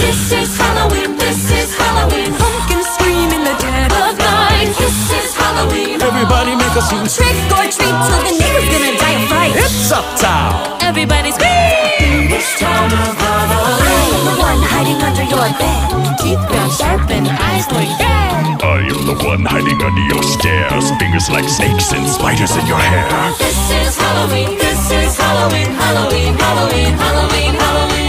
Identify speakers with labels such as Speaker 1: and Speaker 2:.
Speaker 1: This is Halloween, this is Halloween. Pumpkins scream in the dead of night. This is Halloween.
Speaker 2: Everybody make a scene.
Speaker 1: Trick or treat till the neighbor's gonna die of fright.
Speaker 2: It's uptown.
Speaker 1: Everybody scream. This town of Halloween. I am the one hiding under your bed. Teeth ground sharp and eyes like red.
Speaker 3: I am the one hiding under your stairs. Fingers like snakes and spiders in your hair.
Speaker 1: This is Halloween, this is Halloween. Halloween, Halloween, Halloween, Halloween.